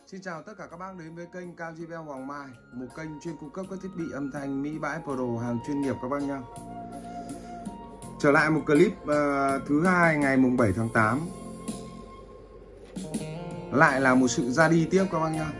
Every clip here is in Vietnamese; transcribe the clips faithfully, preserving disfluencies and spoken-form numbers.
Xin chào tất cả các bác đến với kênh Cao gi bê lờ Hoàng Mai, một kênh chuyên cung cấp các thiết bị âm thanh Mỹ bãi Pro hàng chuyên nghiệp các bác nhá. Trở lại một clip uh, thứ hai ngày mùng bảy tháng tám. Lại là một sự ra đi tiếp các bác nhá.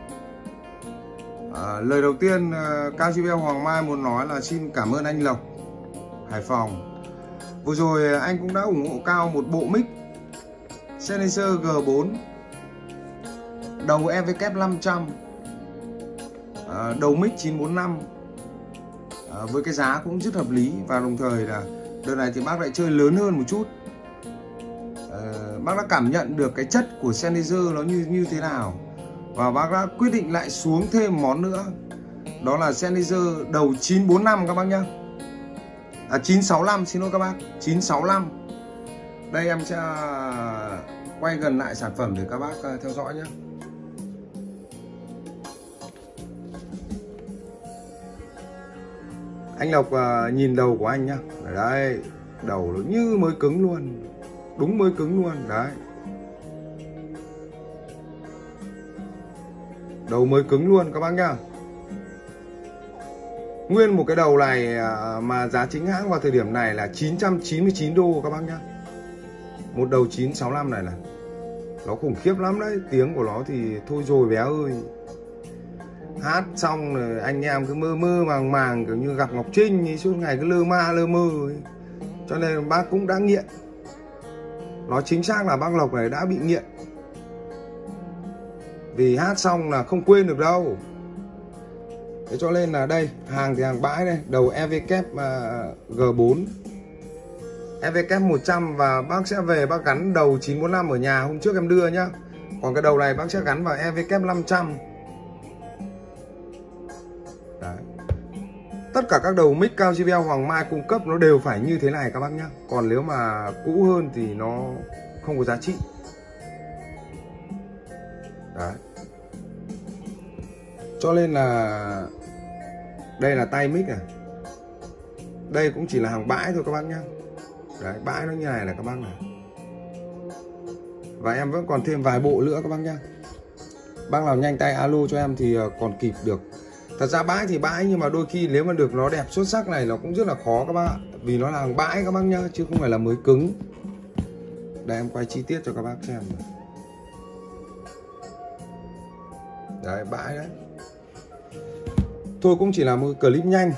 Uh, lời đầu tiên uh, Cao gi bê lờ Hoàng Mai muốn nói là xin cảm ơn anh Lộc, Hải Phòng. Vừa rồi anh cũng đã ủng hộ Cao một bộ mic Sennheiser G bốn, đầu e vê kép năm trăm, à, đầu mic chín bốn năm, à, với cái giá cũng rất hợp lý. Và đồng thời là đợt này thì bác lại chơi lớn hơn một chút, à, bác đã cảm nhận được cái chất của Sennheiser nó như như thế nào, và bác đã quyết định lại xuống thêm món nữa, đó là Sennheiser đầu chín bốn năm các bác nhá, à, chín sáu năm, xin lỗi các bác, chín sáu năm. Đây em sẽ quay gần lại sản phẩm để các bác theo dõi nhé. Anh Lộc uh, nhìn đầu của anh nhá. Đấy, đầu nó như mới cứng luôn. Đúng mới cứng luôn. Đấy, đầu mới cứng luôn các bác nhá. Nguyên một cái đầu này uh, mà giá chính hãng vào thời điểm này là chín trăm chín mươi chín đô các bác nhá. Một đầu chín sáu năm này là nó khủng khiếp lắm đấy. Tiếng của nó thì thôi rồi bé ơi. Hát xong rồi anh em cứ mơ mơ màng màng, kiểu như gặp Ngọc Trinh ấy, suốt ngày cứ lơ ma lơ mơ ấy. Cho nên bác cũng đã nghiện. Nó chính xác là bác Lộc này đã bị nghiện. Vì hát xong là không quên được đâu. Thế cho nên là đây, hàng thì hàng bãi đây, đầu e vê kép G bốn, e vê kép một trăm, và bác sẽ về bác gắn đầu chín bốn năm ở nhà hôm trước em đưa nhá. Còn cái đầu này bác sẽ gắn vào e vê kép năm trăm. Đấy. Tất cả các đầu mic Cao gi bê lờ Hoàng Mai cung cấp nó đều phải như thế này các bác nhá. Còn nếu mà cũ hơn thì nó không có giá trị. Đấy. Cho nên là đây là tay mic này. Đây cũng chỉ là hàng bãi thôi các bác nhá. Đấy, bãi nó như này là các bác này. Và em vẫn còn thêm vài bộ nữa các bác nhá. Bác nào nhanh tay alo cho em thì còn kịp được. Thật ra bãi thì bãi, nhưng mà đôi khi nếu mà được nó đẹp xuất sắc này nó cũng rất là khó các bác ạ. Vì nó là hàng bãi các bác nhá, chứ không phải là mới cứng. Đây em quay chi tiết cho các bác xem. Đấy, bãi đấy. Thôi cũng chỉ là một clip nhanh.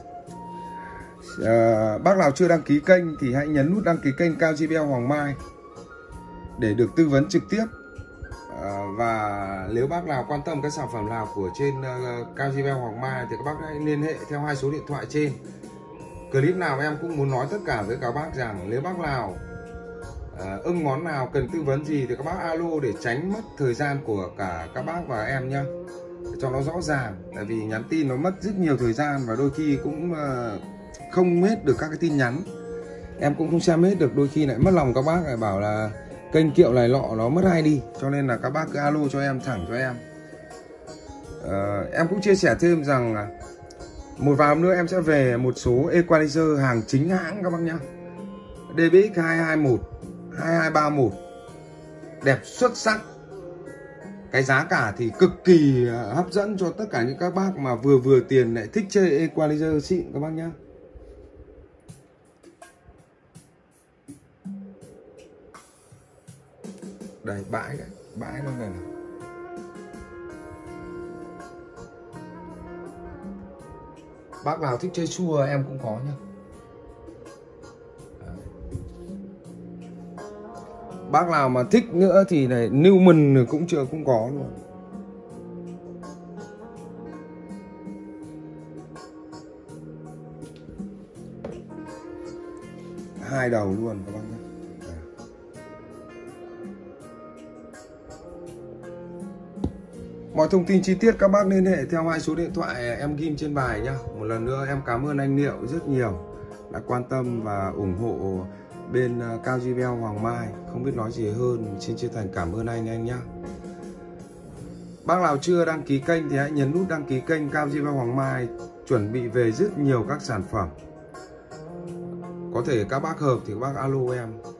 à, Bác nào chưa đăng ký kênh thì hãy nhấn nút đăng ký kênh Cao gi bê lờ Hoàng Mai để được tư vấn trực tiếp. À, và nếu bác nào quan tâm cái sản phẩm nào của trên uh, Cao gi bê lờ Hoàng Mai thì các bác hãy liên hệ theo hai số điện thoại trên. Clip nào em cũng muốn nói tất cả với các bác rằng nếu bác nào uh, ưng món nào, cần tư vấn gì thì các bác alo để tránh mất thời gian của cả các bác và em nhá, cho nó rõ ràng. Tại vì nhắn tin nó mất rất nhiều thời gian và đôi khi cũng uh, không hết được các cái tin nhắn, em cũng không xem hết được, đôi khi lại mất lòng các bác lại bảo là kênh Kiệu này lọ nó mất hay đi. Cho nên là các bác cứ alo cho em, thẳng cho em. à, Em cũng chia sẻ thêm rằng một vài hôm nữa em sẽ về một số equalizer hàng chính hãng các bác nhá. đê bê ích hai hai một, hai hai ba một, đẹp xuất sắc. Cái giá cả thì cực kỳ hấp dẫn cho tất cả những các bác mà vừa vừa tiền lại thích chơi equalizer xịn các bác nhá. Đây, bãi đấy, bãi nó này, này. Bác nào thích chơi xua em cũng có nhá. Đấy. Bác nào mà thích nữa thì này, Newman cũng chưa cũng có luôn. Hai đầu luôn các bác nhé. Mọi thông tin chi tiết các bác liên hệ theo hai số điện thoại em ghim trên bài nhá. Một lần nữa em cảm ơn anh Liệu rất nhiều đã quan tâm và ủng hộ bên Cao gi bê lờ Hoàng Mai. Không biết nói gì hơn, xin chân thành cảm ơn anh anh nhá. Bác nào chưa đăng ký kênh thì hãy nhấn nút đăng ký kênh Cao gi bê lờ Hoàng Mai. Chuẩn bị về rất nhiều các sản phẩm. Có thể các bác hợp thì các bác alo em.